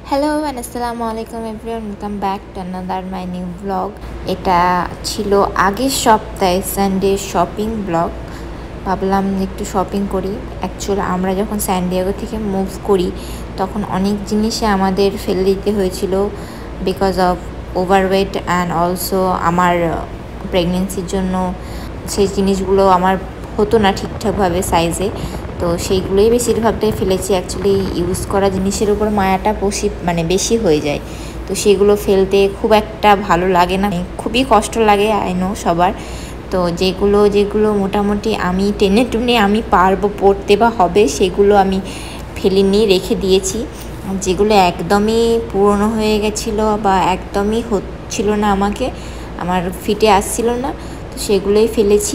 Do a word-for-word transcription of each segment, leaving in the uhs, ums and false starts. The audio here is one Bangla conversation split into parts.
হ্যালো অ্যান্ড আসসালামু আলাইকুম everyone, welcome back to another my new blog. এটা ছিল আগের সপ্তাহে সানডে শপিং ব্লগ। ভাবলাম একটু শপিং করি। অ্যাকচুয়ালি আমরা যখন স্যান ডিয়েগো থেকে মুভ করি তখন অনেক জিনিসে আমাদের ফেলে দিতে হয়েছিল because of overweight and also আমার প্রেগনেন্সির জন্য সেই জিনিসগুলো আমার হতো না ঠিকঠাকভাবে সাইজে, তো সেইগুলোই বেশিরভাগটাই ফেলেছি। অ্যাকচুয়ালি ইউজ করা জিনিসের উপর মায়াটা বেশি মানে বেশি হয়ে যায়, তো সেগুলো ফেলতে খুব একটা ভালো লাগে না, খুবই কষ্ট লাগে আই নো সবার। তো যেগুলো যেগুলো মোটামুটি আমি টেনে টুনে আমি পারবো পড়তে বা হবে সেগুলো আমি ফেলিনি, রেখে দিয়েছি। যেগুলো একদমই পুরনো হয়ে গেছিলো বা একদমই হচ্ছিল না, আমাকে আমার ফিটে আসছিল না, তো সেগুলোই ফেলেছি।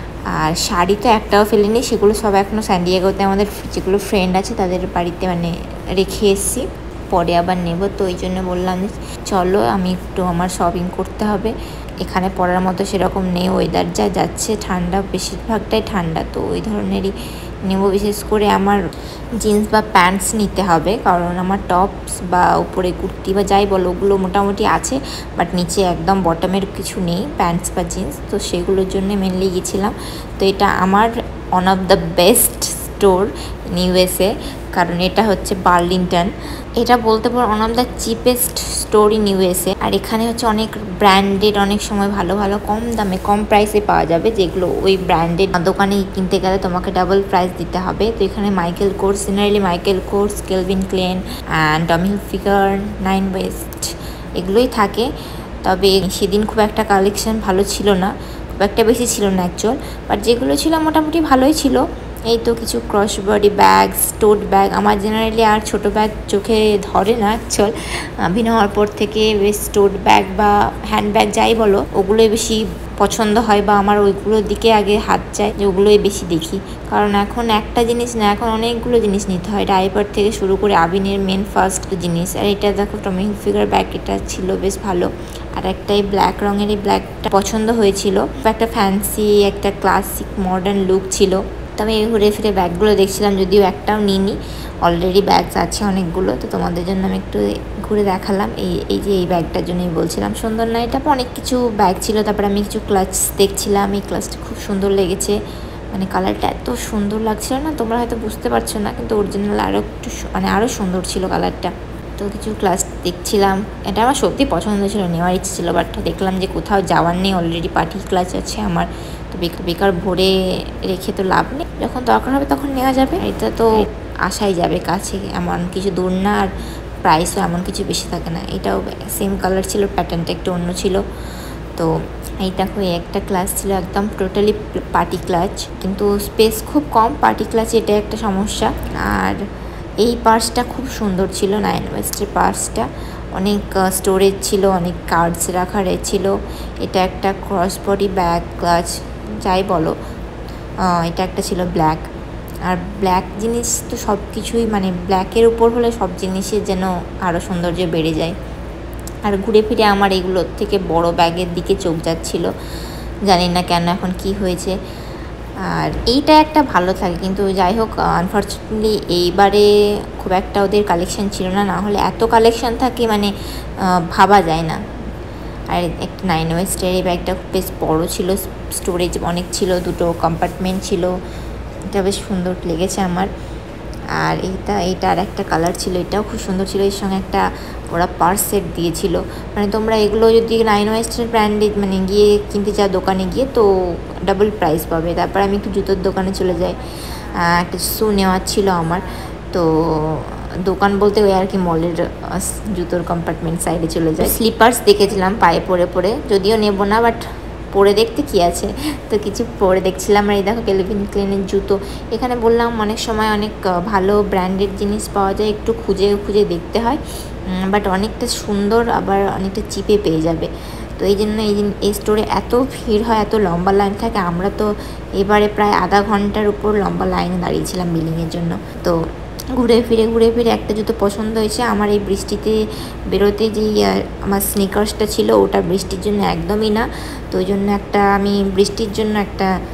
আর শাড়ি তো একটাও ফেলিনি, সেগুলো সব এখনও স্যান ডিয়েগোতে আমাদের যেগুলো ফ্রেন্ড আছে তাদের বাড়িতে মানে রেখে এসেছি, পরে আবার নেব। তো ওই জন্য বললাম চলো আমি একটু আমার শপিং করতে হবে। এখানে পরার মতো সেরকম নেই, ওয়েদার যা যাচ্ছে ঠান্ডা, বেশিরভাগটাই ঠান্ডা, তো ওই ধরনেরই নেব। বিশেষ করে আমার জিন্স বা প্যান্টস নিতে হবে, কারণ আমার টপস বা উপরে কুর্তি বা যাই বলো ওগুলো মোটামুটি আছে, বাট নিচে একদম বটমের কিছু নেই প্যান্টস বা জিন্স, তো সেগুলোর জন্য মেনলি গেছিলাম। তো এটা আমার one of the best store in USA, কারণ এটা হচ্ছে বার্লিংটন। এটা বলতে পারো one of the cheapest store in USA. আর এখানে হচ্ছে অনেক ব্র্যান্ডেড, অনেক সময় ভালো ভালো কম দামে কম প্রাইসে পাওয়া যাবে, যেগুলো ওই ব্র্যান্ডেড দোকানে কিনতে গেলে তোমাকে ডাবল প্রাইস দিতে হবে। তো এখানে Michael Kors, generally Michael Kors, Calvin Klein and Tommy Hilfiger, nine west এগুলোই থাকে। তবে সেদিন খুব একটা কালেকশন ভালো ছিল না, খুব একটা বেশি ছিল না অ্যাকচুয়াল, বাট যেগুলো ছিল মোটামুটি ভালোই ছিল। এই তো কিছু cross body bag, tote bag, আমার জেনারেলি আর ছোটো ব্যাগ চোখে ধরে না অ্যাকচুয়াল। ভিন্ন হওয়ার পর থেকে বেশ টোট ব্যাগ বা হ্যান্ড ব্যাগ যাই বলো ওগুলোই বেশি পছন্দ হয়, বা আমার ওইগুলোর দিকে আগে হাত যায়, যে ওগুলোই বেশি দেখি। কারণ এখন একটা জিনিস না, এখন অনেকগুলো জিনিস নিতে হয়, ডাইপার থেকে শুরু করে আবিনের মেন ফার্স্ট জিনিস। আর এটা দেখো টমি হিলফিগার ব্যাগ, এটা ছিল বেশ ভালো। আর একটা এই ব্ল্যাক রঙের এই ব্ল্যাকটা পছন্দ হয়েছিল, একটা ফ্যান্সি একটা ক্লাসিক মডার্ন লুক ছিল। তো আমি ঘুরে ফিরে ব্যাগগুলো দেখছিলাম, যদিও একটাও নিইনি, অলরেডি ব্যাগস আছে অনেকগুলো, তো তোমাদের জন্য আমি একটু ঘুরে দেখালাম। এই এই যে এই ব্যাগটার জন্যই বলছিলাম সুন্দর না, এটা অনেক কিছু ব্যাগ ছিল। তারপরে আমি কিছু ক্লাচ দেখছিলাম, এই ক্লাচটা খুব সুন্দর লেগেছে, মানে কালারটা এত সুন্দর লাগছিল না, তোমরা হয়তো বুঝতে পারছো না, কিন্তু অরিজিনাল আরও একটু মানে আরও সুন্দর ছিল কালারটা। তো কিছু ক্লাস দেখছিলাম, এটা আমার সত্যি পছন্দ ছিল, নেওয়ার ইচ্ছে ছিল, বাট দেখলাম যে কোথাও যাওয়ার নেই, অলরেডি পার্টি ক্লাস আছে আমার, তো বেকার বেকার ভরে রেখে তো লাভ নেই, যখন দরকার হবে তখন নেওয়া যাবে। এটা তো আসাই যাবে কাছে, এমন কিছু দূর না, আর প্রাইসও এমন কিছু বেশি থাকে না। এটাও সেম কালার ছিল, প্যাটার্নটা একটু অন্য ছিল। তো এই দেখো একটা ক্লাস ছিল একদম টোটালি পার্টি ক্লাচ, কিন্তু স্পেস খুব কম পার্টি ক্লাচে, এটা একটা সমস্যা। আর এই পার্সটা খুব সুন্দর ছিল, নাইন ওয়েস্টের পার্সটা, অনেক স্টোরেজ ছিল, অনেক কার্ডস রাখা ছিল। এটা একটা ক্রস বডি ব্যাগ ক্লাচ যাই বলো, এটা একটা ছিল ব্ল্যাক। আর ব্ল্যাক জিনিস তো সব কিছুই মানে ব্ল্যাকের উপর হলে সব জিনিসের যেন আরও সৌন্দর্য বেড়ে যায়। আর ঘুরে ফিরে আমার এগুলোর থেকে বড় ব্যাগের দিকে চোখ যাচ্ছিল, জানি না কেন এখন কি হয়েছে। আর এইটা একটা ভালো থাকে, কিন্তু যাই হোক আনফর্চুনেটলি এইবারে খুব একটা ওদের কালেকশন ছিল না, না হলে এত কালেকশন থাকে মানে ভাবা যায় না। আর একটা নাইন ওয়েস্টের এই ব্যাগটা বেশ বড়ো ছিল, স্টোরেজ অনেক ছিল, দুটো কম্পার্টমেন্ট ছিল, এটা বেশ সুন্দর লেগেছে আমার। আর এইটা এইটা আর একটা কালার ছিল, এটাও খুব সুন্দর ছিল, এর সঙ্গে একটা ওরা পার্স সেট দিয়েছিল। মানে তোমরা এগুলো যদি নাইন ওয়েস্টের ব্র্যান্ডে মানে গিয়ে কিনতে চাও দোকানে গিয়ে, তো ডাবল প্রাইস পাবে। তারপর আমি একটু জুতোর দোকানে চলে যাই, একটা শু নেওয়ার ছিল আমার, তো দোকান বলতে ওই আর কি মলের জুতোর কম্পার্টমেন্ট সাইডে চলে যায়। স্লিপার্স দেখেছিলাম পায়ে পরে পরে, যদিও নেবো না, বাট পরে দেখতে কি আছে, তো কিছু পরে দেখছিলাম। আর এই দেখো কেলভিন ক্লেনের জুতো, এখানে বললাম অনেক সময় অনেক ভালো ব্র্যান্ডেড জিনিস পাওয়া যায়, একটু খুঁজে খুঁজে দেখতে হয়, বাট অনেকটা সুন্দর আবার অনেকটা চিপে পেয়ে যাবে। তো এই জন্য এই এই স্টোরে এত ভিড় হয়, এত লম্বা লাইন থাকে। আমরা তো এবারে প্রায় আধা ঘন্টার উপর লম্বা লাইনে দাঁড়িয়েছিলাম বিলিংয়ের জন্য। তো ঘুরে ফিরে ঘুরে ফিরে একটা জুতো পছন্দ হয়েছে আমার, এই বৃষ্টিতে বেরোতে যেই আমার স্নিকার্সটা ছিল ওটা বৃষ্টির জন্য একদমই না, তো ওই জন্য একটা আমি বৃষ্টির জন্য একটা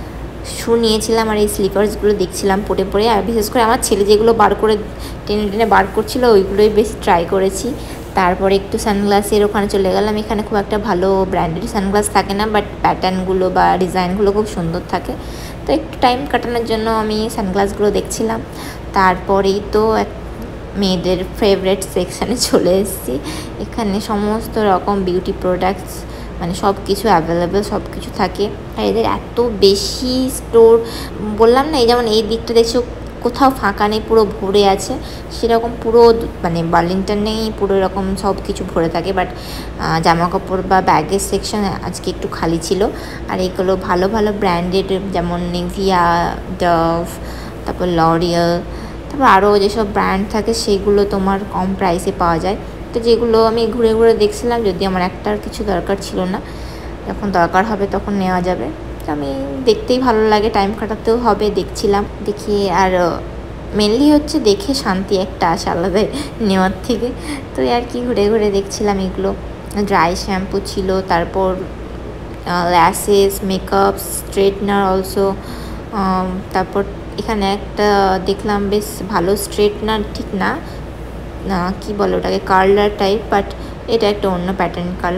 শু নিয়েছিলাম আর এই স্লিপার্সগুলো দেখছিলাম পরে পরে। আর বিশেষ করে আমার ছেলে যেগুলো বার করে টেনে টেনে বার করছিল ওইগুলোই বেশি ট্রাই করেছি। তারপরে একটু সানগ্লাসের ওখানে চলে গেলাম। এখানে খুব একটা ভালো ব্র্যান্ডেড সানগ্লাস থাকে না, বাট প্যাটার্নগুলো বা ডিজাইনগুলো খুব সুন্দর থাকে। তো একটু টাইম কাটানোর জন্য আমি সানগ্লাসগুলো দেখছিলাম। তারপরেই তো এক মেয়েদের ফেভারেট সেকশানে চলে এসেছি। এখানে সমস্ত রকম বিউটি প্রোডাক্টস মানে সব কিছু অ্যাভেলেবেল, সব কিছু থাকে। আর এদের এত বেশি স্টোর, বললাম না, এই যেমন এই দিকটা দেখছো কোথাও ফাঁকা নেই, পুরো ভরে আছে, সেরকম পুরো মানে বার্লিংটন নেই, পুরো এরকম সব কিছু ভরে থাকে। বাট জামা কাপড় বা ব্যাগের সেকশন আজকে একটু খালি ছিল। আর এইগুলো ভালো ভালো ব্র্যান্ডেড, যেমন নিভিয়া, ডভ, তারপর লরিয়াল, তারপর আরও যেসব ব্র্যান্ড থাকে সেগুলো তোমার কম প্রাইসে পাওয়া যায়। তো যেগুলো আমি ঘুরে ঘুরে দেখছিলাম, যদি আমার একটার কিছু দরকার ছিল না, যখন দরকার হবে তখন নেওয়া যাবে। তো আমি দেখতেই ভালো লাগে, টাইম কাটাতেও হবে, দেখছিলাম দেখি। আর মেনলি হচ্ছে দেখে শান্তি একটা আসে আলাদাই নেওয়ার থেকে। তো আর কি ঘুরে ঘুরে দেখছিলাম এগুলো। ড্রাই শ্যাম্পু ছিল, তারপর ল্যাশেস, মেকআপ, স্ট্রেটনার অলসো। তারপর এখানে একটা দেখলাম বেশ ভালো স্ট্রেটনার, ঠিক না না কি বলে ওটাকে, কার্লার টাইপ, বাট এটা একটা অন্য প্যাটার্ন কার্লার।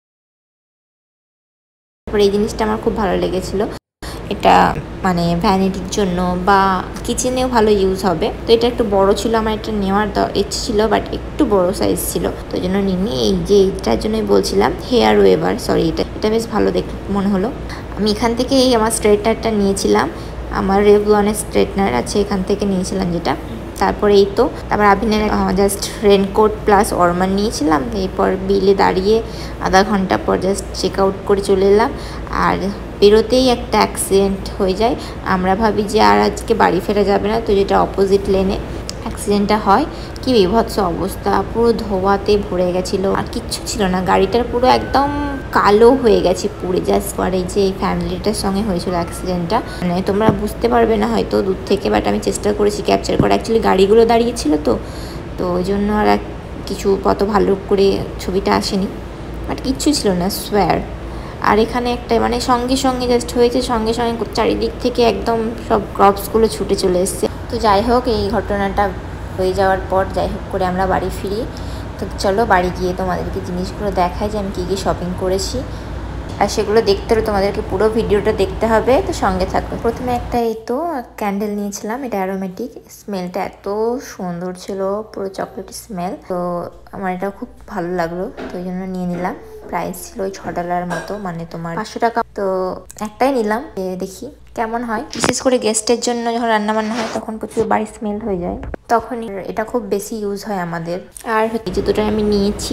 তারপর এই জিনিসটা আমার খুব ভালো লেগেছিলো। এটা মানে ভ্যানিটির জন্য বা কিচেনেও ভালো ইউজ হবে। তো এটা একটু বড় ছিল, আমার এটা নেওয়ার ইচ্ছে ছিল, বাট একটু বড় সাইজ ছিল, তো এই জন্য নিনি। এই যে এইটার জন্যই বলছিলাম, হেয়ার ওয়েভার, সরি, এটা এটা বেশ ভালো দেখতে মনে হলো। আমি এখান থেকে এই আমার স্ট্রেটনারটা নিয়েছিলাম, আমার রেভলনের স্ট্রেটনার আছে, এখান থেকে নিয়েছিলাম যেটা। তারপরে এই তো তারপর আভিনের জাস্ট রেনকোট প্লাস অরমান নিয়েছিলাম। এরপর বিলে দাঁড়িয়ে আধা ঘন্টা পর জাস্ট চেক আউট করে চলে এলাম। আর বেরোতেই একটা অ্যাক্সিডেন্ট হয়ে যায়। আমরা ভাবি যে আর আজকে বাড়ি ফেরা যাবে না, তো যেটা অপোজিট লেনে অ্যাক্সিডেন্টটা হয়। কি বিভৎস অবস্থা, পুরো ধোয়াতে ভরে গেছিলো, আর কিচ্ছু ছিল না, গাড়িটার পুরো একদম কালো হয়ে গেছে পুড়ে। জাস্ট পরে এই যে এই ফ্যামিলিটার সঙ্গে হয়েছিল অ্যাক্সিডেন্টটা, মানে তোমরা বুঝতে পারবে না হয়তো দূর থেকে, বাট আমি চেষ্টা করেছি ক্যাপচার করা। অ্যাকচুয়ালি গাড়িগুলো দাঁড়িয়েছিল তো তো ওই জন্য আর কিছু কত ভালো করে ছবিটা আসেনি, বাট কিচ্ছু ছিল না, সোয়ার। আর এখানে একটা মানে সঙ্গে সঙ্গে জাস্ট হয়েছে, সঙ্গে সঙ্গে চারিদিক থেকে একদম সব ক্রপসগুলো ছুটে চলে এসছে। তো যাই হোক, এই ঘটনাটা হয়ে যাওয়ার পর যাই হোক করে আমরা বাড়ি ফিরি। তো চলো বাড়ি গিয়ে তোমাদেরকে জিনিসগুলো দেখাই যে আমি কী কী শপিং করেছি। আর সেগুলো দেখতে হলে তোমাদেরকে পুরো ভিডিওটা দেখতে হবে, তো সঙ্গে থাকবে। প্রথমে একটা এই তো ক্যান্ডেল নিয়েছিলাম, এটা অ্যারোমেটিক, স্মেলটা এত সুন্দর ছিল, পুরো চকলেট স্মেল। তো আমার এটা খুব ভালো লাগলো, তো ওই জন্য নিয়ে নিলাম। প্রাইস ছিল ওই ছ ডলার মতো, মানে তোমার পাঁচশো টাকা। তো একটাই নিলাম, দেখি কেমন হয়। বিশেষ করে গেস্টের জন্য যখন রান্না বান্না হয় তখন প্রচুর বাড়ি স্মেল হয়ে যায়, তখনই এটা খুব বেশি ইউজ হয় আমাদের। আর এই জুতোটা আমি নিয়েছি,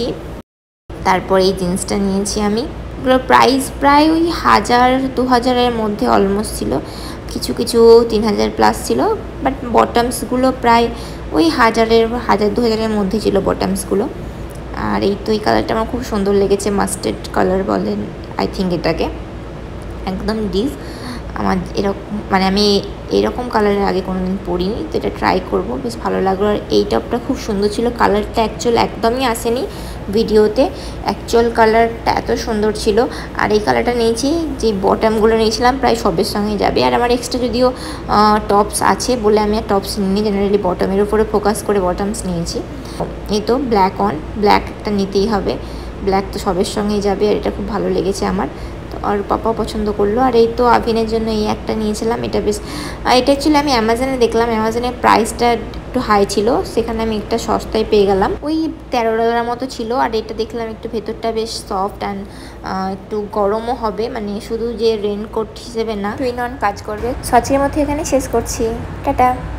তারপর এই জিন্সটা নিয়েছি আমি। এগুলোর প্রাইস প্রায় ওই হাজার দু হাজারের মধ্যে অলমোস্ট ছিল, কিছু কিছু তিন হাজার প্লাস ছিল, বাট বটমসগুলো প্রায় ওই হাজারের হাজার দু হাজারের মধ্যে ছিল বটমসগুলো। আর এই তো এই কালারটা আমার খুব সুন্দর লেগেছে, মাস্টার্ড কালার বলেন আই থিঙ্ক এটাকে, একদম ডিপ। আমার এরকম মানে আমি এরকম কালারের আগে কোনো দিন পরিনি, তো এটা ট্রাই করবো, বেশ ভালো লাগলো। আর এই টপটা খুব সুন্দর ছিল, কালারটা অ্যাকচুয়াল একদমই আসেনি ভিডিওতে, অ্যাকচুয়াল কালারটা এত সুন্দর ছিল। আর এই কালারটা নিয়েছি, যে বটমগুলো নিয়েছিলাম প্রায় সবের সঙ্গে যাবে। আর আমার এক্সট্রা যদিও টপস আছে বলে আমি আর টপস নিইনি, জেনারেলি বটমের উপরে ফোকাস করে বটমস নিয়েছি। এই তো ব্ল্যাক অন, ব্ল্যাক একটা নিতেই হবে, ব্ল্যাক তো সবের সঙ্গেই যাবে। আর এটা খুব ভালো লেগেছে আমার, আর পাপাও পছন্দ করলো। আর এই তো আভিনের জন্য এই একটা নিয়েছিলাম, এটা বেশ, এটা অ্যাকচুয়ালি আমি অ্যামাজনে দেখলাম, অ্যামাজনের প্রাইসটা একটু হাই ছিল, সেখানে আমি একটা সস্তায় পেয়ে গেলাম, ওই তেরো ডলার মতো ছিল। আর এটা দেখলাম একটু ভেতরটা বেশ সফট অ্যান্ড একটু গরমও হবে, মানে শুধু যে রেনকোট হিসেবে না, টুইন অন কাজ করবে। সচির মধ্যে এখানে শেষ করছি, টাটা।